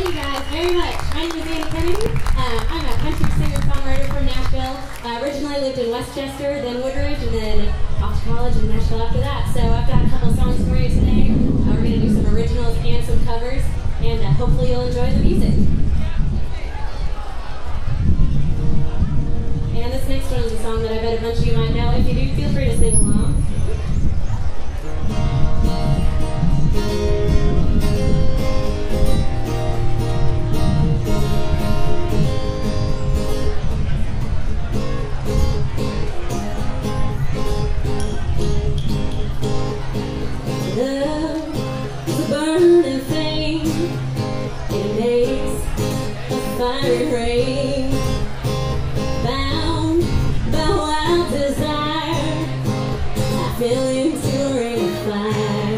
you guys very much. My name is Annie Kennedy. I'm a country singer-songwriter from Nashville. I originally lived in Westchester, then Woodridge, and then off to college in Nashville after that. So I've got a couple songs for you today. We're going to do some originals and some covers, and hopefully you'll enjoy the music. And this next one is a song that I bet a bunch of you might know. If you do, feel free to sing along. Love is a burning flame. It makes a fiery rain. Bound by wild desire, I fell into a ring of fire.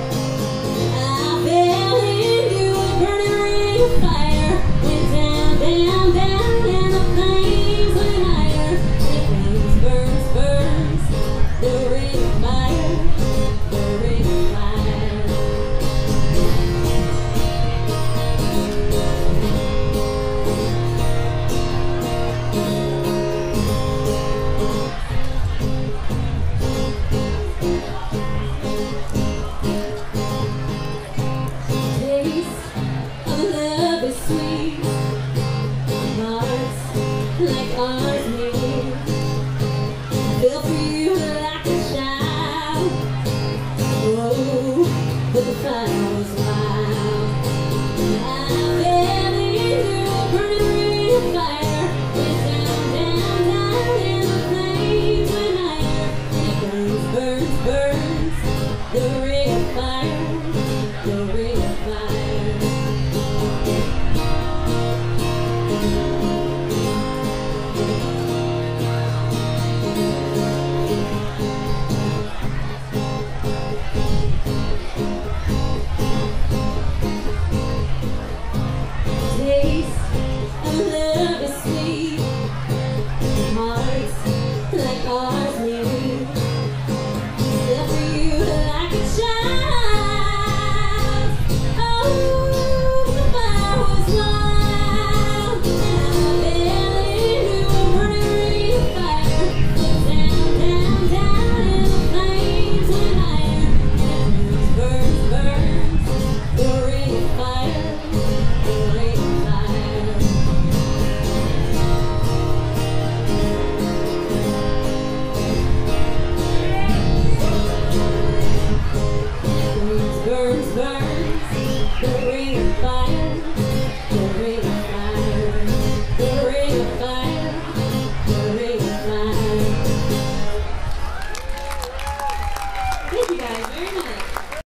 I fell into a burning ring of fire. Went down, down, down, and the flames went higher. The flames burns, burns, the ring of fire. Like ours made, feel for you like a child. Oh, but the fire was wild. I fell into a burning ring of fire. Went down, down, down, and the flames went higher. It burns, burns, burns, the ring of fire, the ring of fire. Like ours made, feel for you like a child. Oh, the fire was wild. I fell into a burning ring of fire. Down, down, down, and the flames went higher. And burns, burns, the ring of fire, the ring of fire. Burns, burns.